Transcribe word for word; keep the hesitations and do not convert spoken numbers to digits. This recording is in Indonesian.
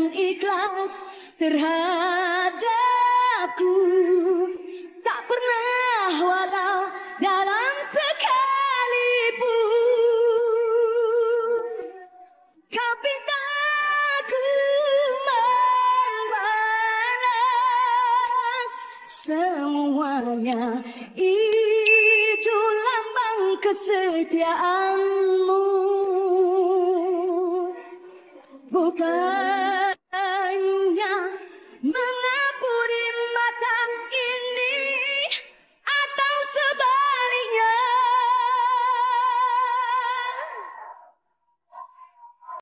ikhlas terhadapku. Tak pernah walau dalam sekalipun kau pintaku membalas semuanya. Itu lambang kesetiaanmu, bukan